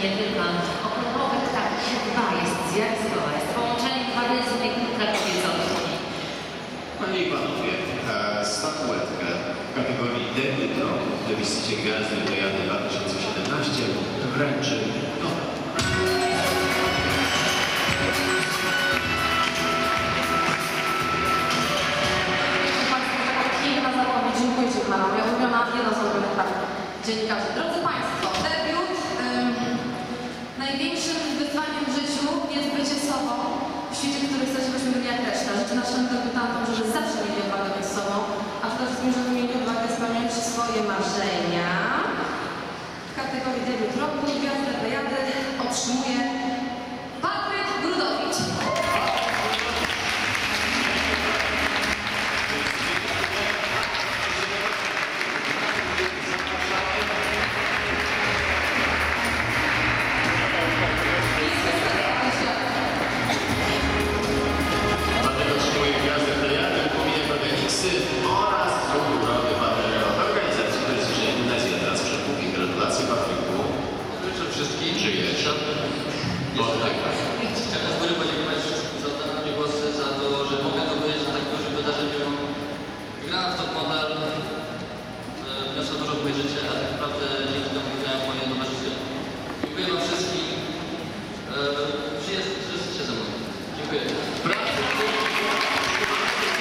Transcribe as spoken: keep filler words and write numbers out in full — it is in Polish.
nie tylko okrągłowe, tak chyba jest zjawiskowa, jest połączenie charyzmy i kobiecości. Panie i Panowie, e, statuetkę w kategorii debiut roku w plebiscycie Gwiazdy Plejady dwa tysiące siedemnaście wręczy Nora. Dziękuję Ci, Pana. Moja ulubiona, jedna z ulubionych praw dziennikarzy. Drodzy Państwo, debiut ym, największym wyzwaniem w życiu jest bycie sobą w świecie, który chce, żebyśmy byli jak reszta. Życzę naszym debiutantom, żeby zawsze mieli odwagę być sobą, a przede wszystkim, żeby mieli odwagę spełniać swoje marzenia. W kategorii debiut roku Gwiazdę Plejady otrzymuje Patryk Brudowicz.